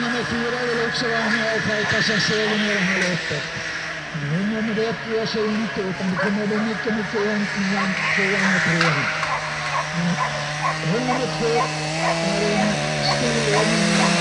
nummer 4 vill också vara med och fighta sig segern i det här loppet. Nummer 1 ger sig inte, utan det kommer att bli mycket jämnt mellan 2 och 3. Nummer 2 är en stor ledning